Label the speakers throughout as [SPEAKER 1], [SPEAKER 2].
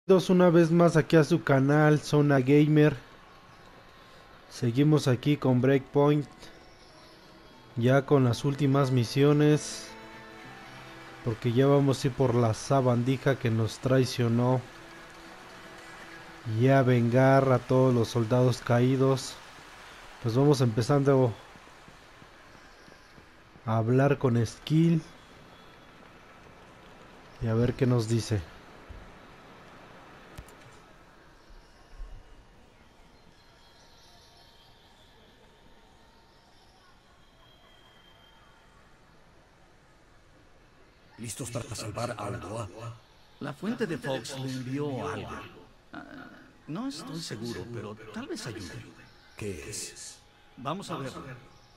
[SPEAKER 1] Bienvenidos una vez más aquí a su canal Zona Gamer. Seguimos aquí con Breakpoint, ya con las últimas misiones, porque ya vamos a ir por la sabandija que nos traicionó y a vengar a todos los soldados caídos. Pues vamos empezando a hablar con Skill y a ver qué nos dice.
[SPEAKER 2] ¿Listos para salvar a Uldoa?
[SPEAKER 3] La fuente de Fox le envió algo. No estoy seguro, pero tal vez ayude.
[SPEAKER 2] ¿Qué es?
[SPEAKER 3] Vamos a verlo.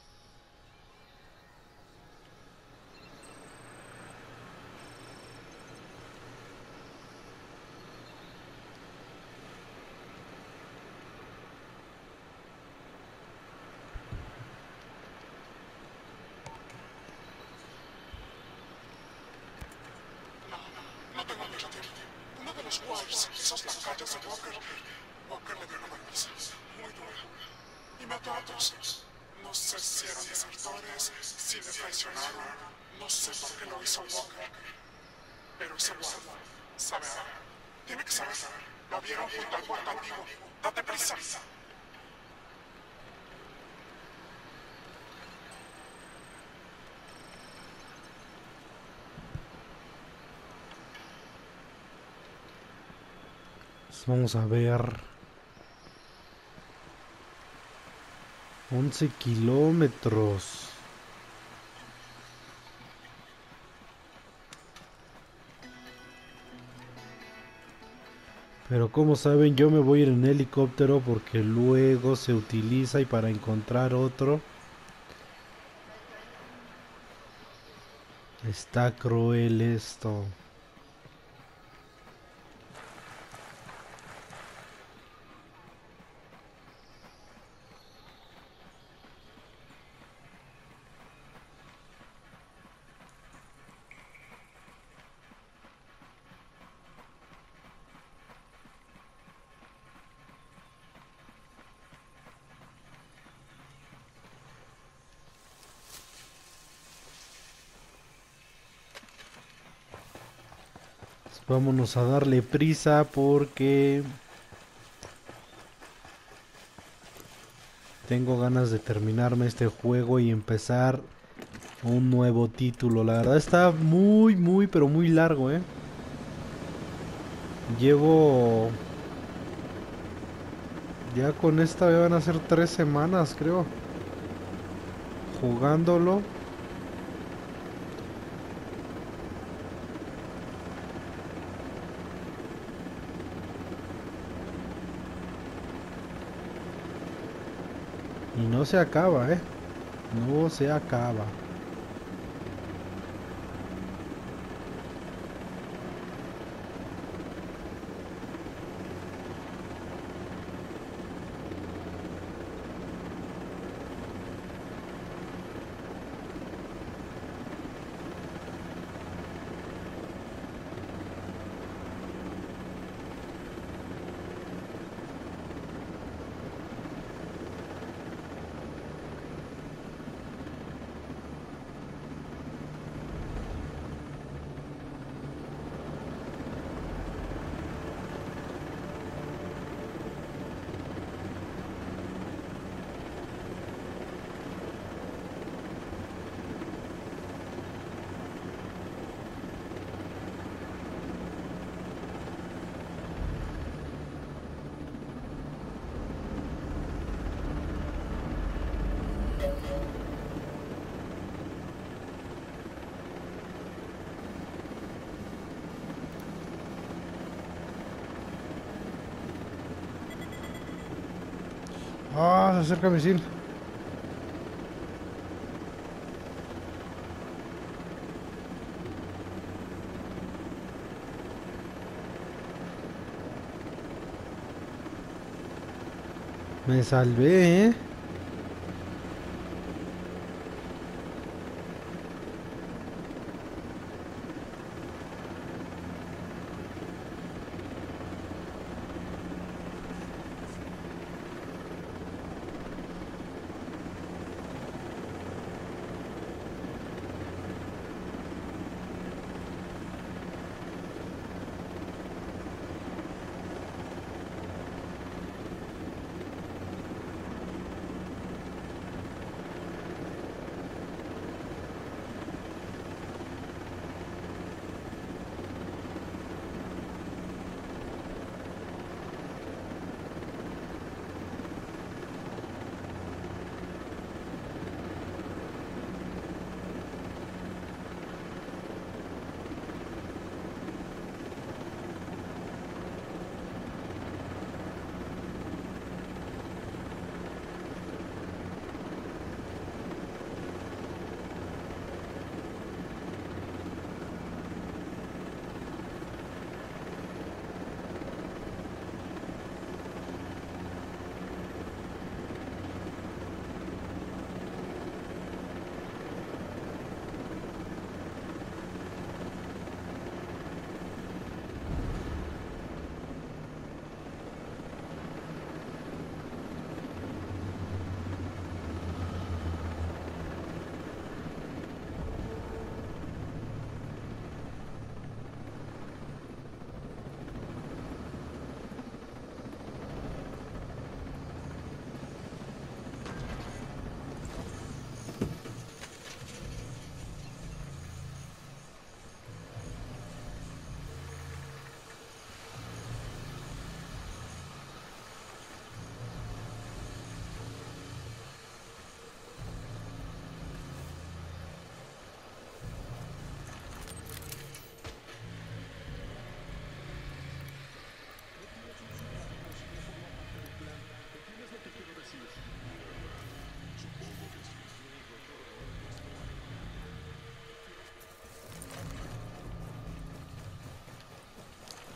[SPEAKER 4] No tengo mucho tiempo. Uno de los Wires, esos lacayos de Walker. Walker le dio una golpiza muy dura y mató a otros. No sé si eran desertores, si le traicionaron. No sé por qué lo hizo Walker. Pero ese guarda sabe algo. Tiene que saber. Lo vieron junto al puerto antiguo. Date prisa.
[SPEAKER 1] Pues vamos a ver. 11 kilómetros. Pero como saben, yo me voy a ir en helicóptero porque luego se utiliza y para encontrar otro está cruel esto. Vámonos a darle prisa porque tengo ganas de terminarme este juego y empezar un nuevo título. La verdad está muy, pero muy largo, ¿eh? Llevo... Ya con esta van a ser 3 semanas, creo, jugándolo. Y no se acaba, ¿eh? No se acaba. Ah, se acerca misil. Me salvé, ¿eh?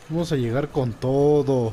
[SPEAKER 1] Vamos a llegar con todo.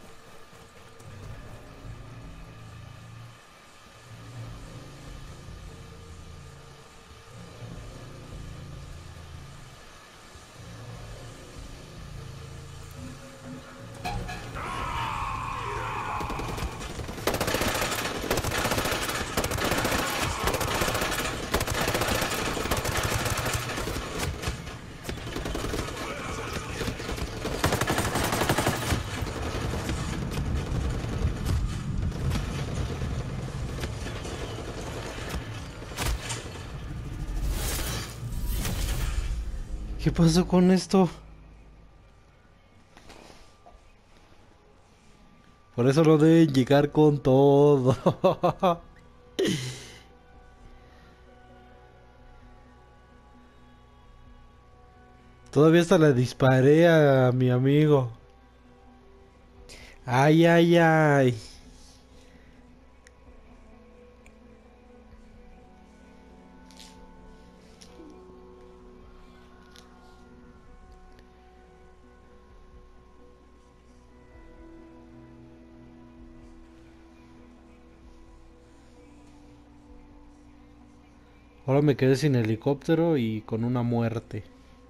[SPEAKER 1] ¿Qué pasó con esto? Por eso no deben llegar con todo. Todavía hasta le disparé a mi amigo. Ay, ay, ay. Ahora me quedé sin helicóptero y con una muerte.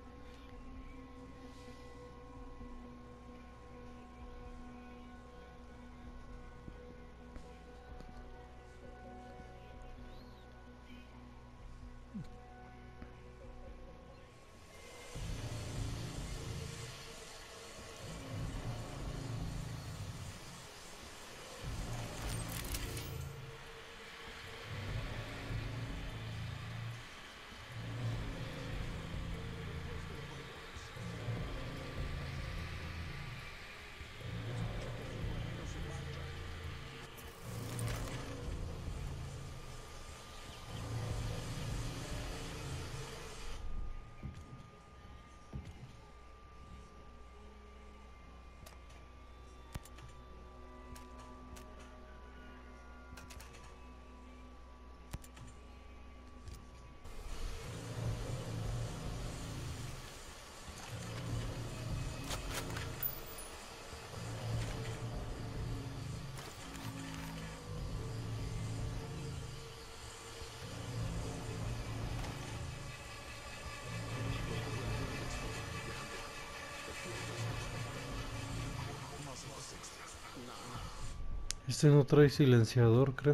[SPEAKER 1] Este no trae silenciador, creo.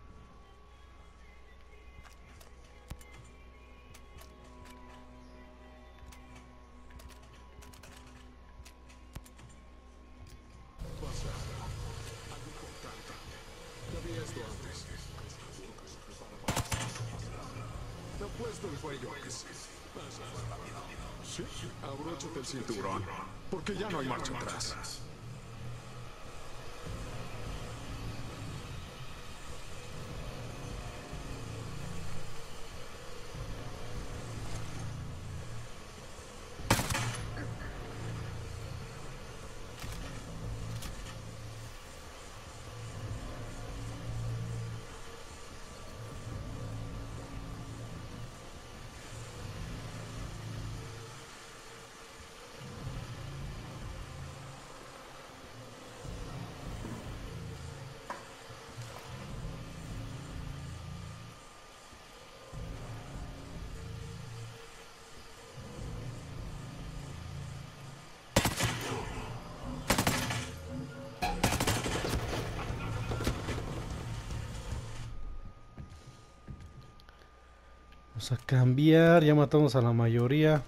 [SPEAKER 4] Te apuesto el cuello que sí. Sí, abróchate el cinturón, porque ya no hay marcha atrás.
[SPEAKER 1] Vamos a cambiar, ya matamos a la mayoría.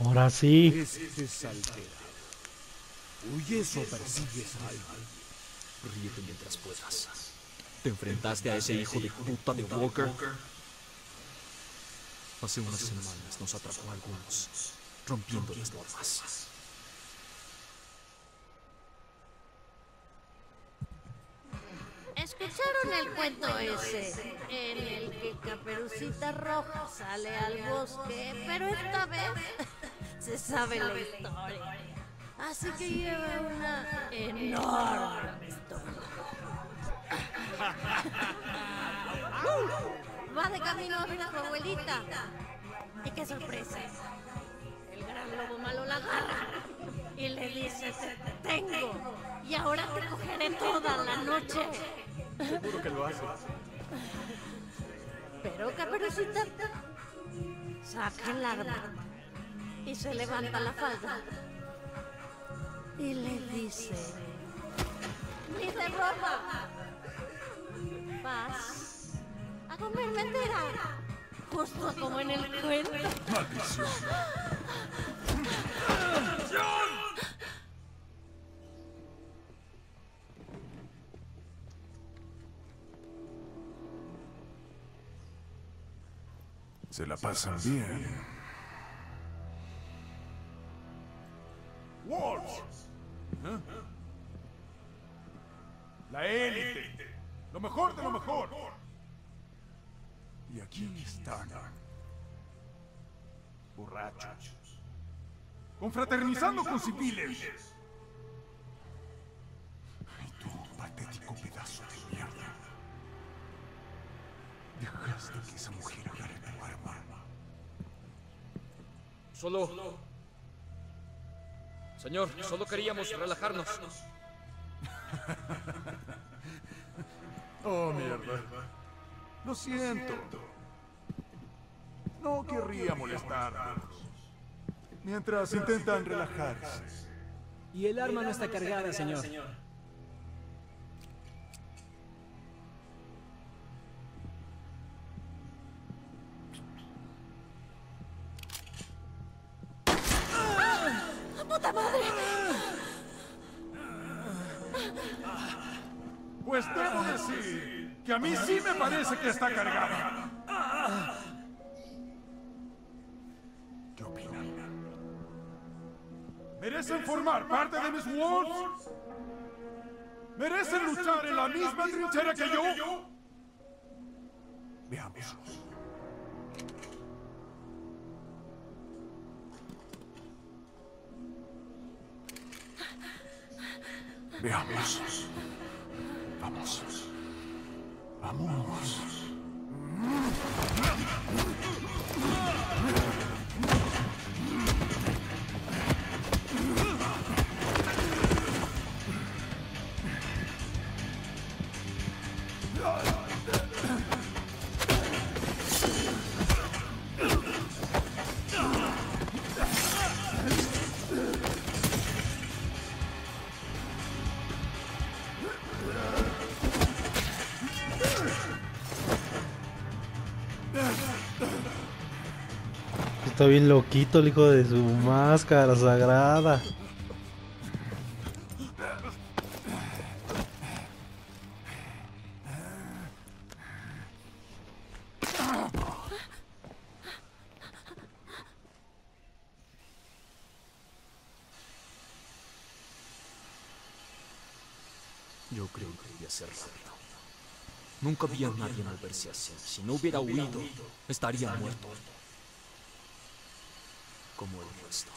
[SPEAKER 1] Ahora sí.
[SPEAKER 2] Es altera. ¿Huyes o persigues a alguien?
[SPEAKER 5] Ríete mientras puedas. ¿Te enfrentaste a ese hijo de puta de Walker? Hace unas semanas nos atrapó a algunos, rompiendo las normas.
[SPEAKER 6] ¿Escucharon el cuento ese? En el que Caperucita Roja sale al bosque, pero esta vez se sabe la historia. Así que lleva una enorme pistola. Va de camino a ver a su abuelita. Y qué sorpresa. El gran lobo malo la agarra y le dice: te tengo y ahora te cogeré toda la noche.
[SPEAKER 5] Seguro que lo hace.
[SPEAKER 6] Pero Caperucita saca el arma y se levanta la falda y le dice: ¡Ni de broma! Vas a comerme entera, justo como en el cuento.
[SPEAKER 2] ¡Maldición! Se la pasan bien.
[SPEAKER 7] Wolves. La élite. Lo mejor de lo mejor.
[SPEAKER 2] Y aquí están.
[SPEAKER 7] Borrachos. Confraternizando con civiles.
[SPEAKER 2] Y tú, patético pedazo de mierda. Dejaste que esa mujer agarre tu arma.
[SPEAKER 5] Señor, solo queríamos relajarnos.
[SPEAKER 7] Oh, mierda. Lo siento. No querría molestarlos. Mientras intentan relajarse.
[SPEAKER 8] Y el arma no está cargada, señor.
[SPEAKER 6] ¡Puta madre!
[SPEAKER 7] Pues debo decir que a mí sí me parece que está cargada.
[SPEAKER 2] ¿Qué opinan?
[SPEAKER 7] ¿Merecen formar parte de mis Wolves? ¿Merecen luchar en la misma trinchera que yo?
[SPEAKER 2] Veamos. Veamos. Vamos. Vamos.
[SPEAKER 1] Está bien loquito el hijo de su máscara sagrada.
[SPEAKER 5] Yo creo que debía ser rápido. Nunca vi a nadie moverse así. Si no hubiera huido, estaría muerto. Como el resto.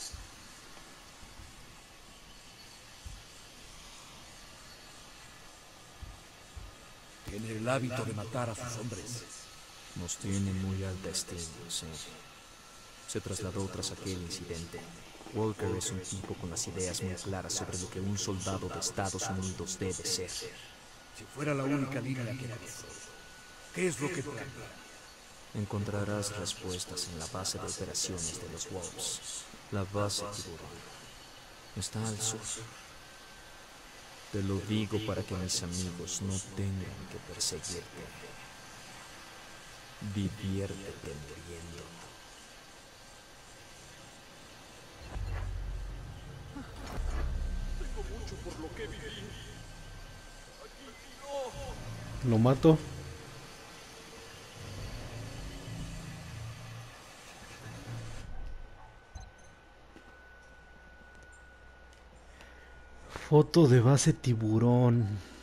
[SPEAKER 2] Tiene el hábito de matar a sus hombres.
[SPEAKER 5] Nos tiene muy alta estima, sí. Se trasladó tras aquel incidente. Walker es un tipo con las ideas muy claras sobre lo que un soldado de Estados Unidos debe ser.
[SPEAKER 2] Si fuera la única línea que conozco, ¿qué es lo que plan?
[SPEAKER 5] Encontrarás respuestas en la base de operaciones de los Wolves. La base Tiburón. Está al sur. Te lo digo para que mis amigos no tengan que perseguirte. Diviértete muriendo.
[SPEAKER 2] mucho por lo que viví.
[SPEAKER 1] Lo mato. Foto de base tiburón.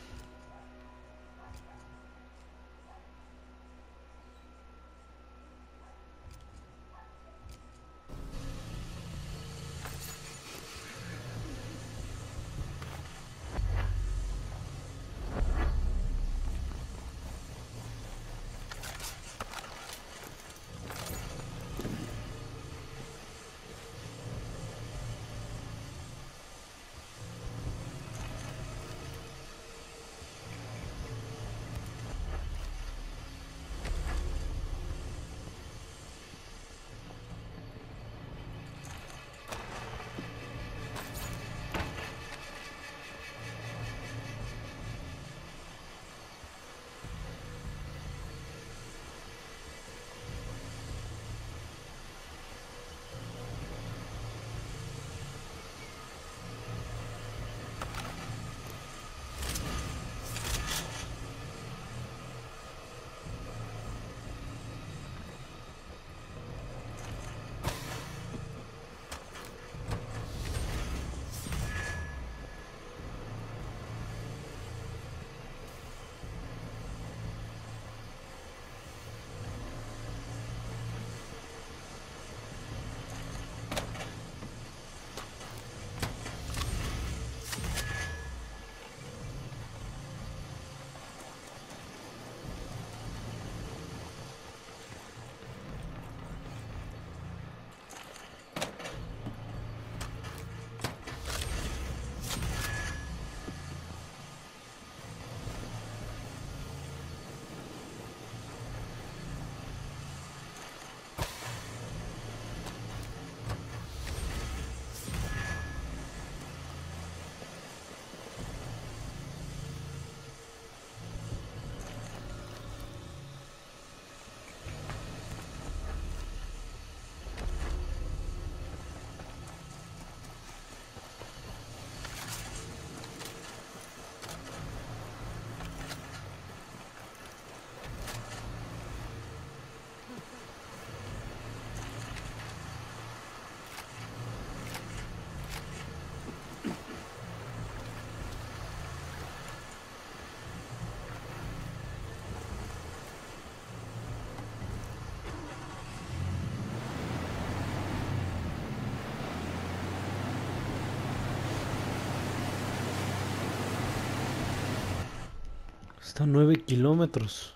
[SPEAKER 1] Está a 9 kilómetros.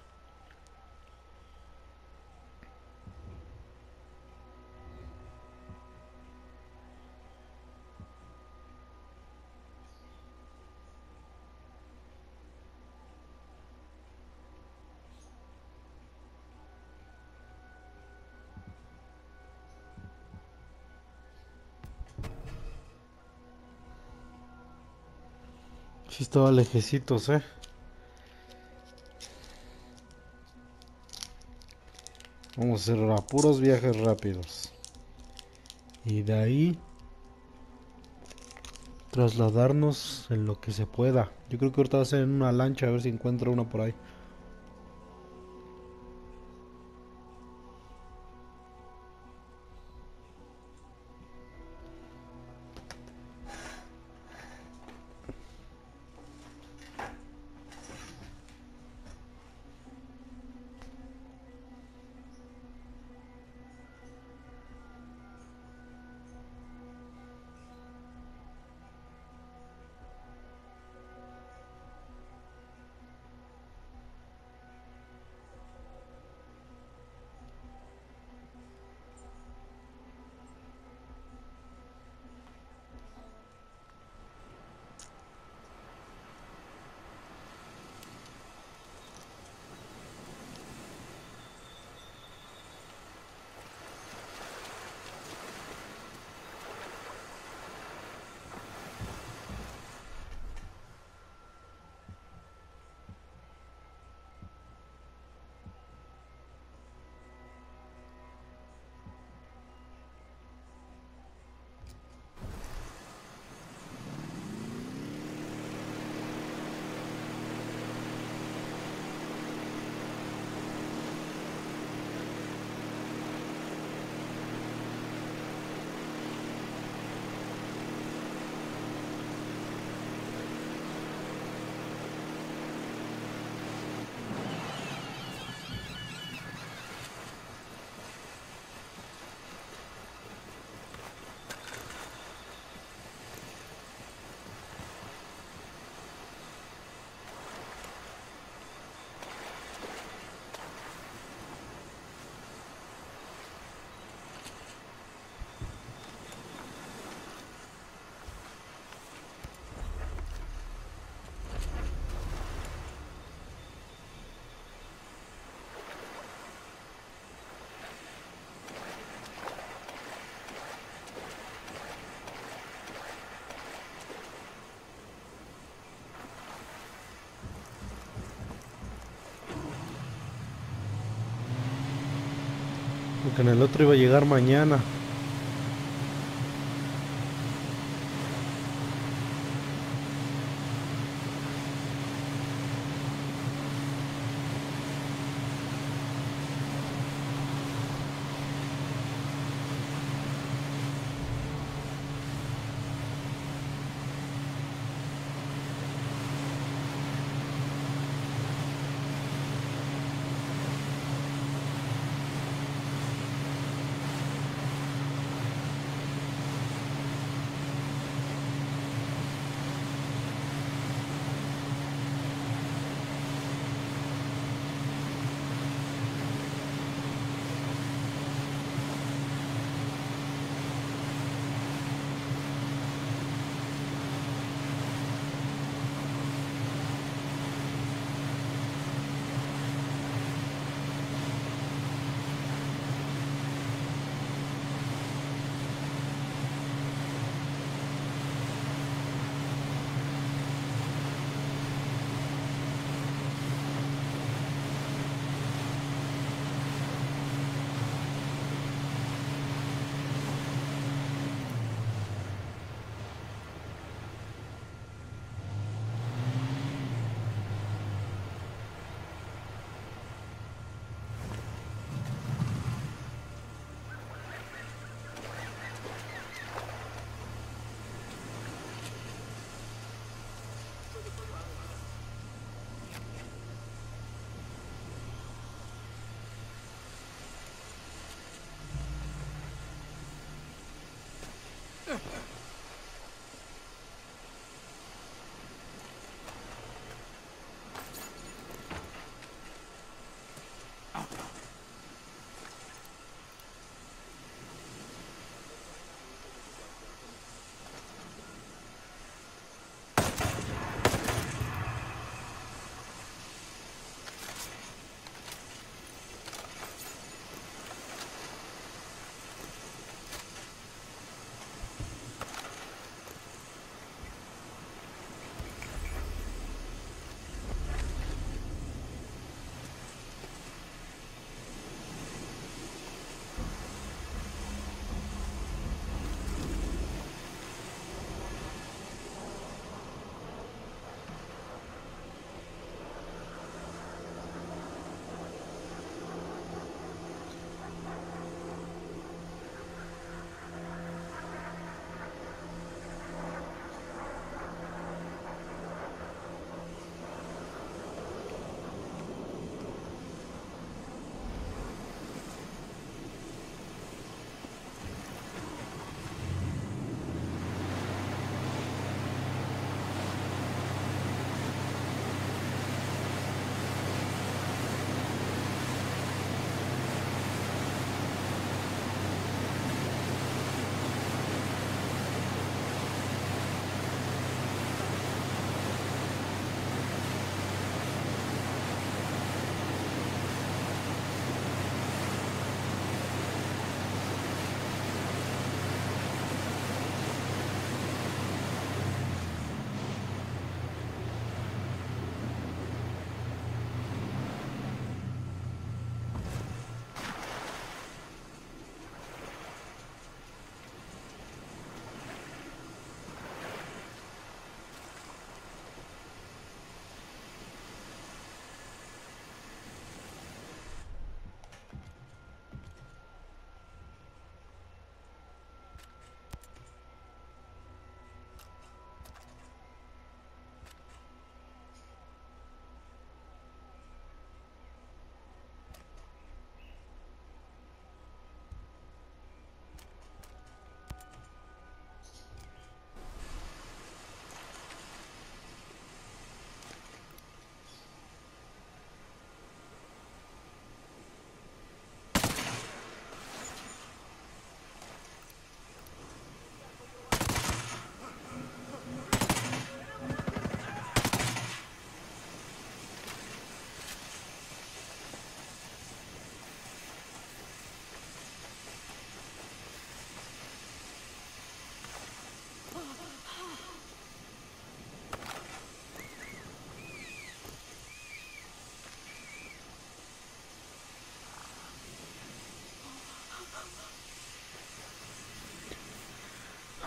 [SPEAKER 1] Sí estaba lejecitos, Vamos a hacer a puros viajes rápidos. Y de ahí trasladarnos en lo que se pueda. Yo creo que ahorita va a ser en una lancha a ver si encuentro una por ahí. Porque en el otro iba a llegar mañana.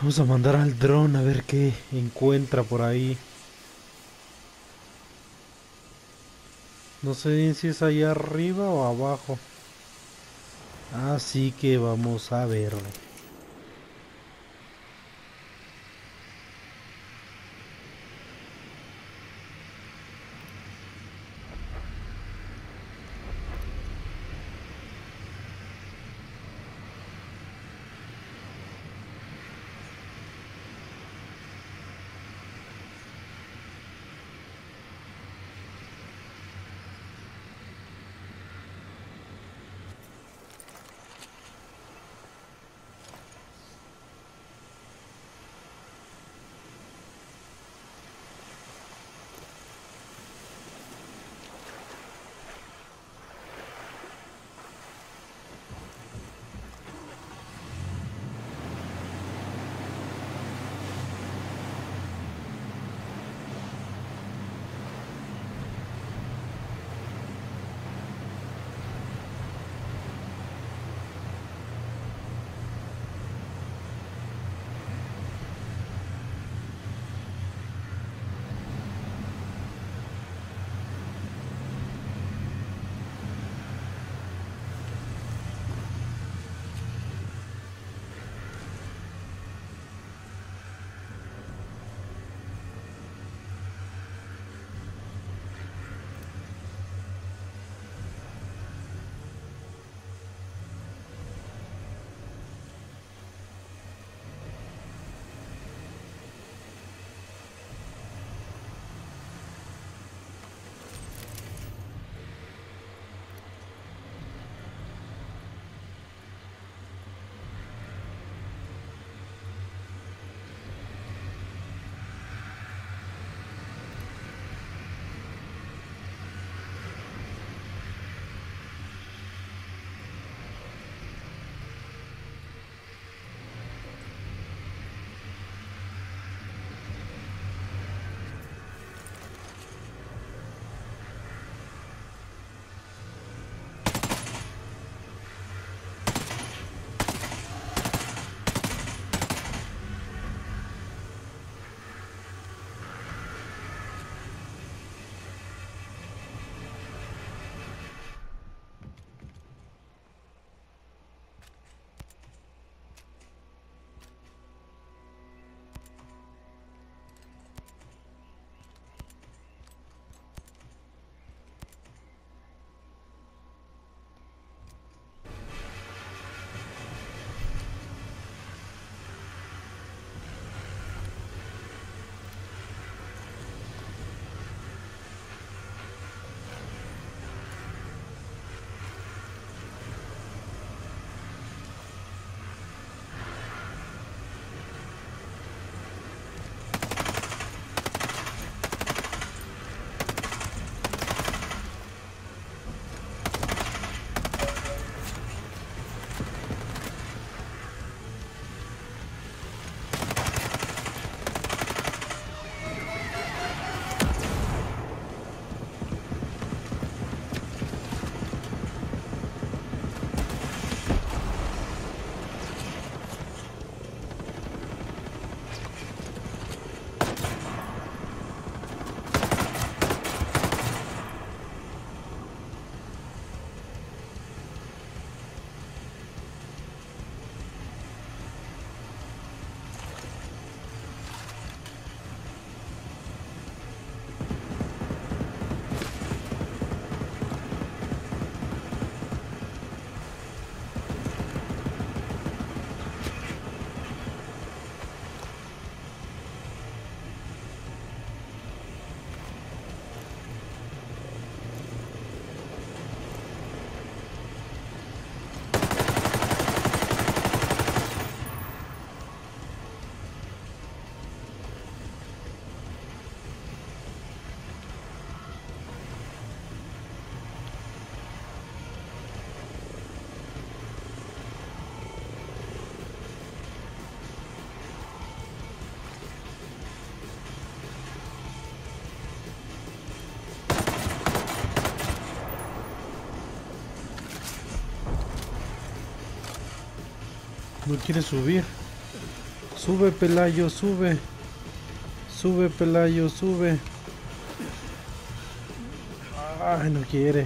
[SPEAKER 1] Vamos a mandar al dron a ver qué encuentra por ahí. No sé bien si es allá arriba o abajo. Así que vamos a verlo. No quiere subir. Sube, Pelayo, sube. Sube, Pelayo, sube. Ay, no quiere.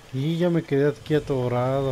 [SPEAKER 1] Y ya me quedé aquí atorado.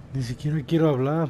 [SPEAKER 1] Ni siquiera quiero hablar.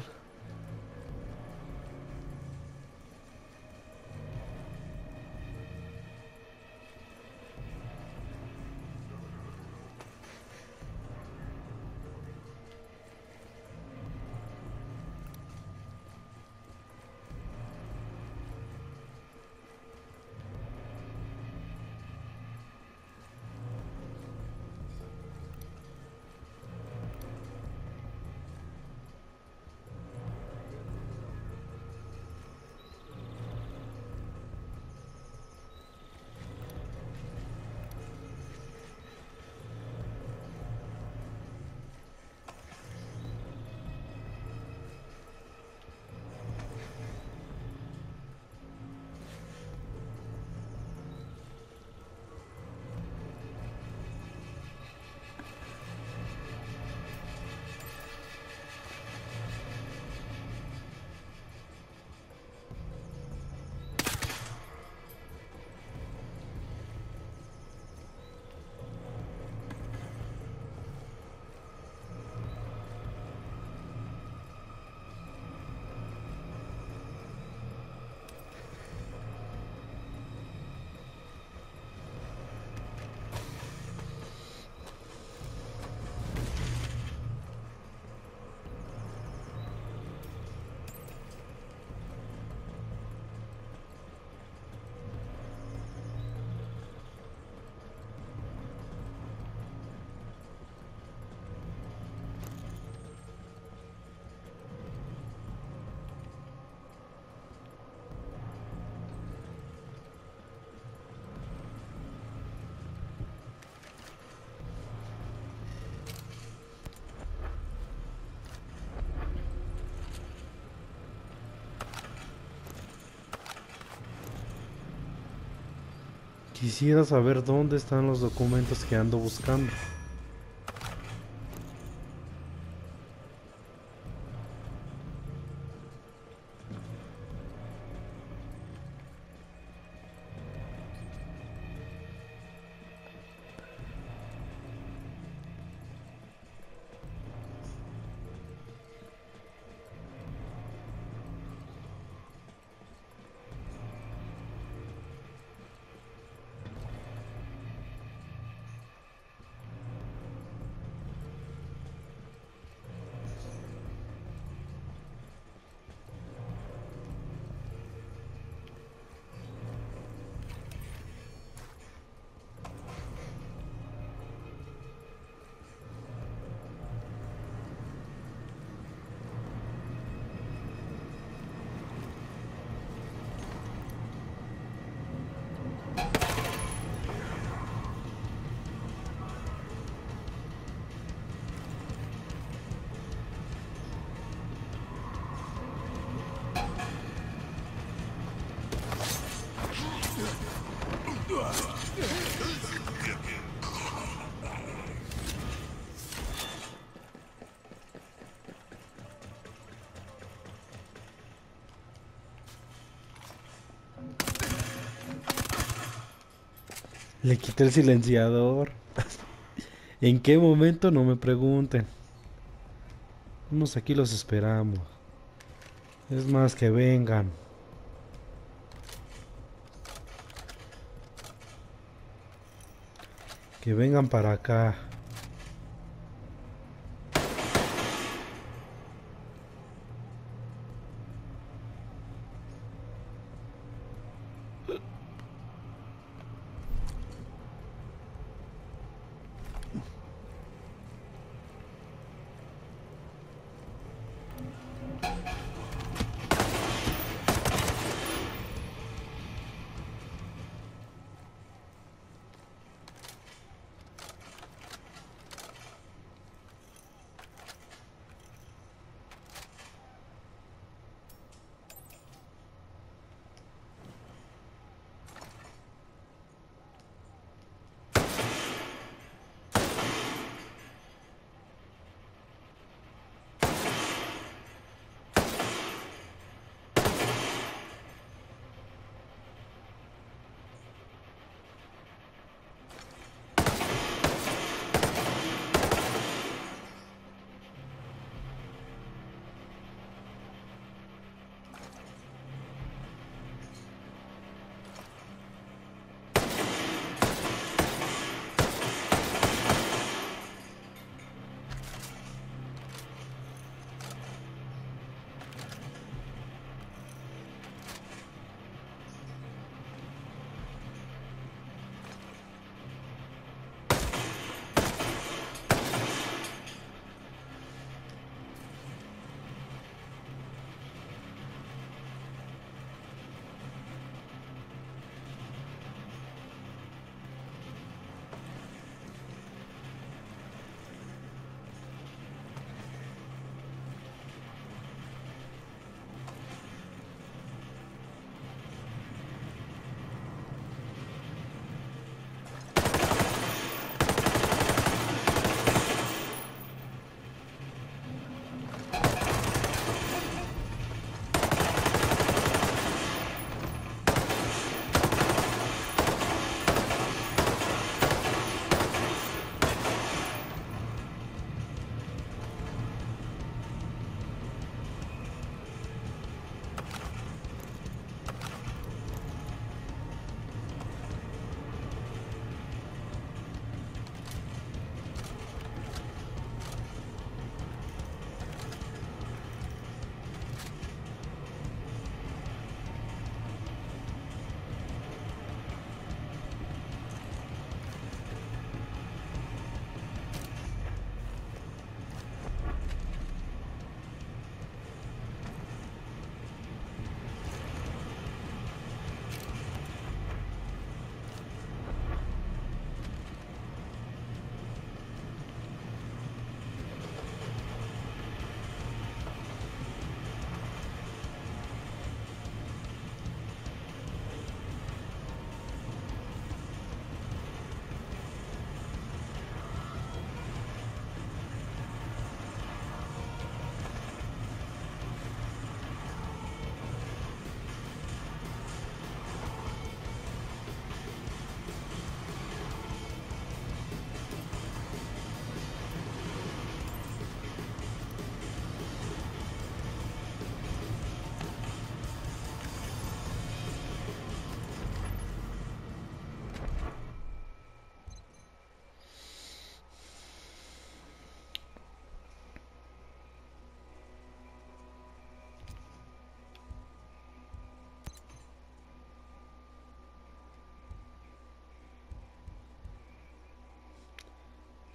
[SPEAKER 1] Quisiera saber dónde están los documentos que ando buscando. Le quité el silenciador. ¿En qué momento? No me pregunten. Vamos, aquí los esperamos. Es más, que vengan. Que vengan para acá.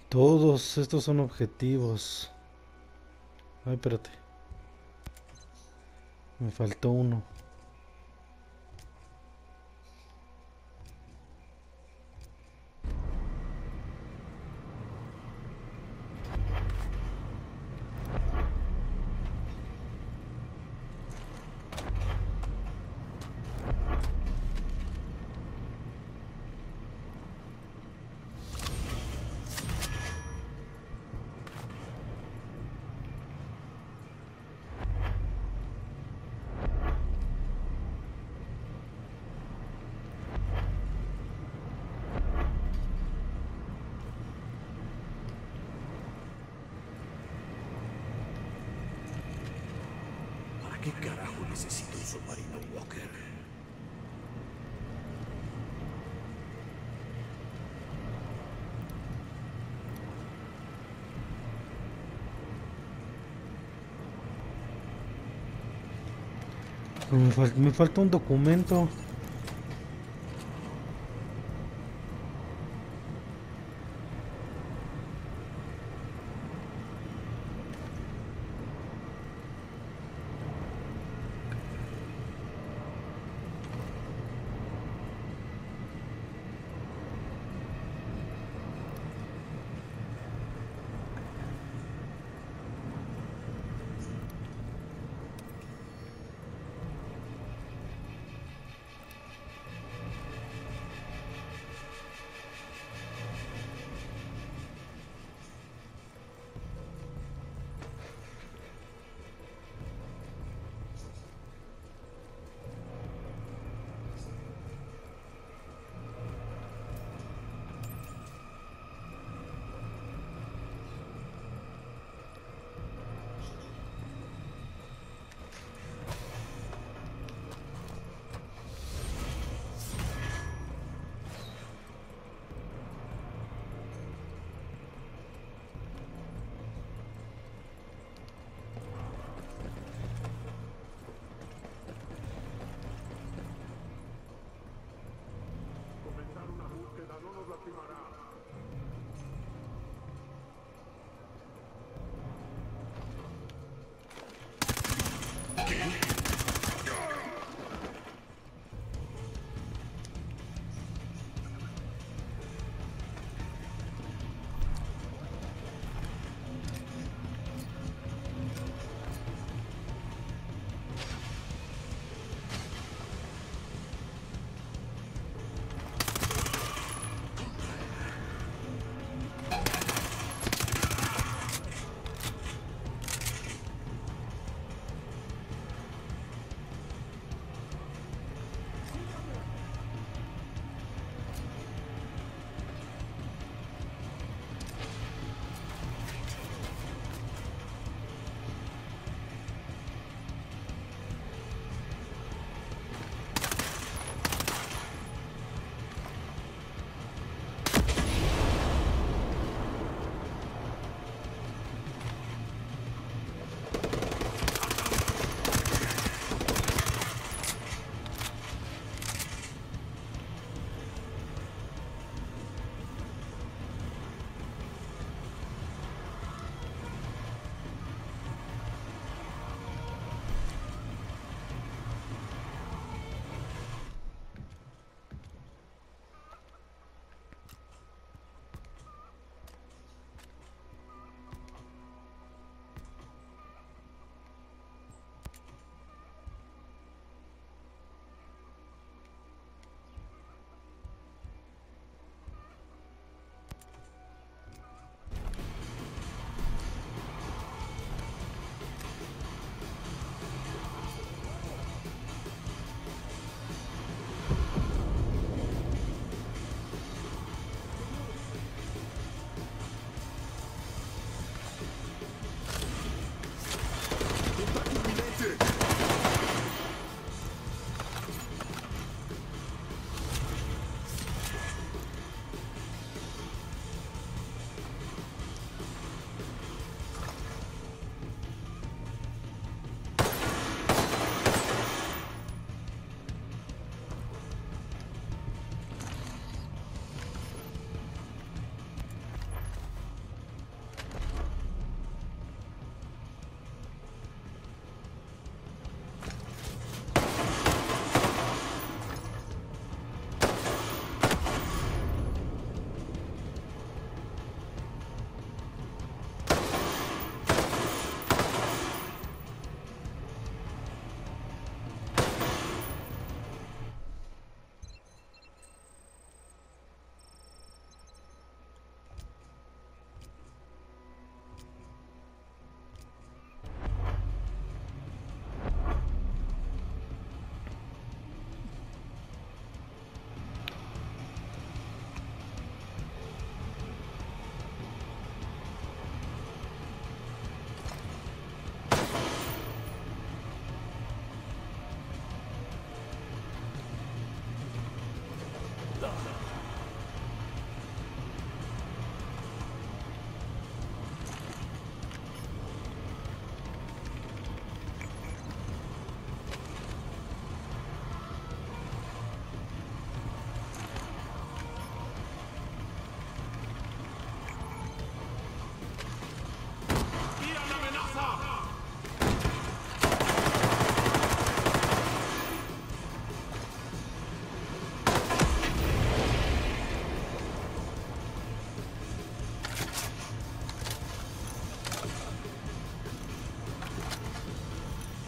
[SPEAKER 1] Todos estos son objetivos. Ay, espérate. Me faltó uno.
[SPEAKER 2] ¿Para qué carajo necesito un submarino, Walker?
[SPEAKER 1] Me falta un documento.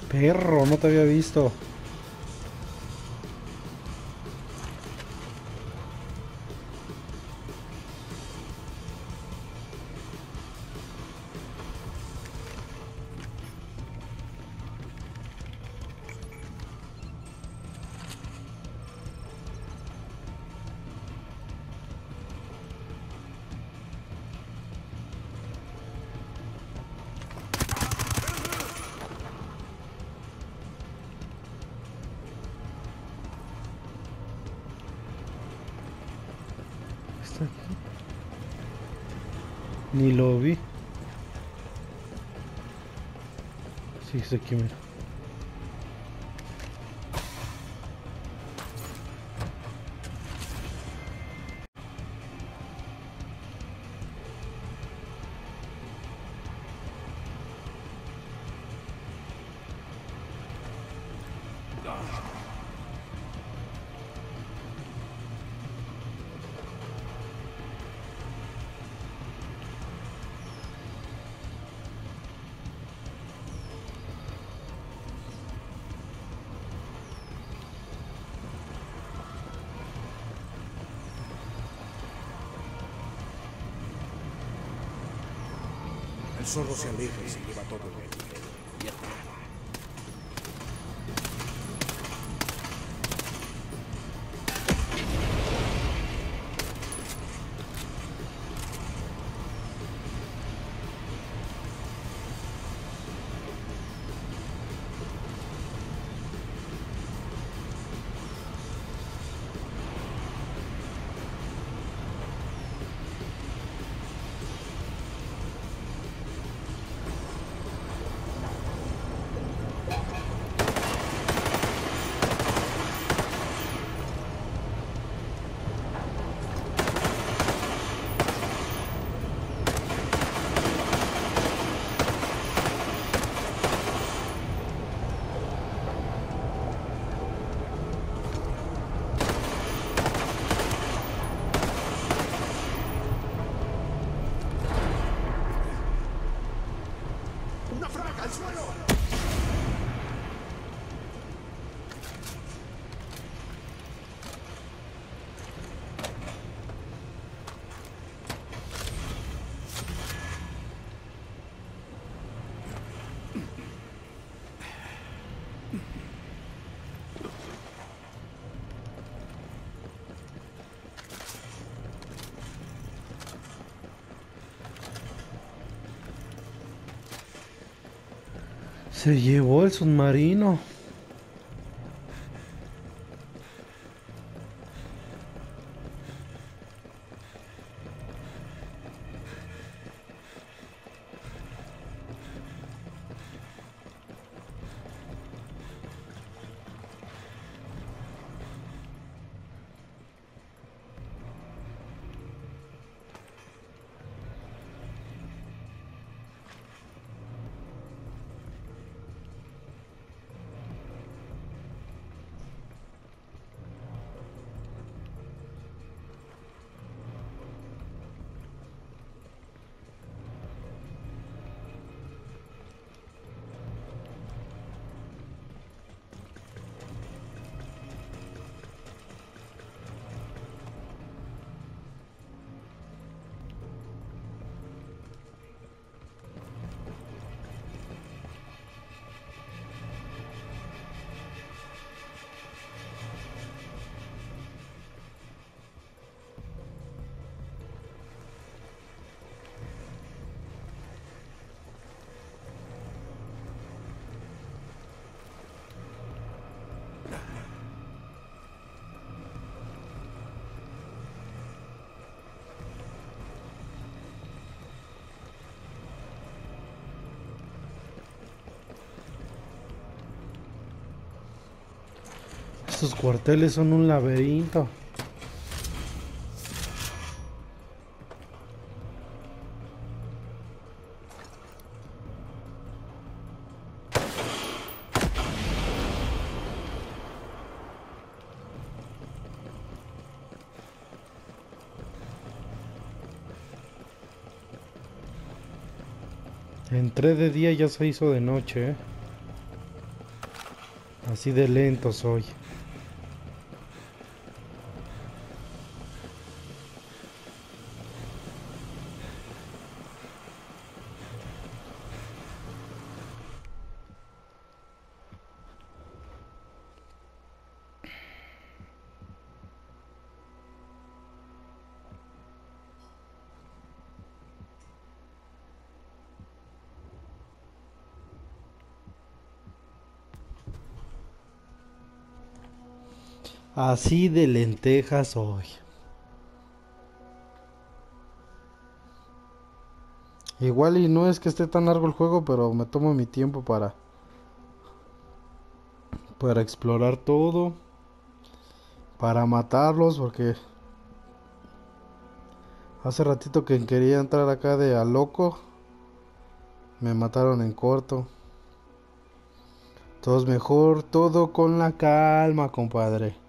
[SPEAKER 1] Perro, no te había visto. Está aquí. Ni lo vi. Sí, está aquí, mira.
[SPEAKER 2] El zorro se aleja y se lleva todo de él.
[SPEAKER 1] Se llevó el submarino. Estos cuarteles son un laberinto. Entré de día y ya se hizo de noche, ¿eh? Así de lento soy. Así de lentejas soy. Igual y no es que esté tan largo el juego, pero me tomo mi tiempo para explorar todo, para matarlos, porque hace ratito que quería entrar acá de a loco, me mataron en corto. Todo es mejor, todo con la calma, compadre.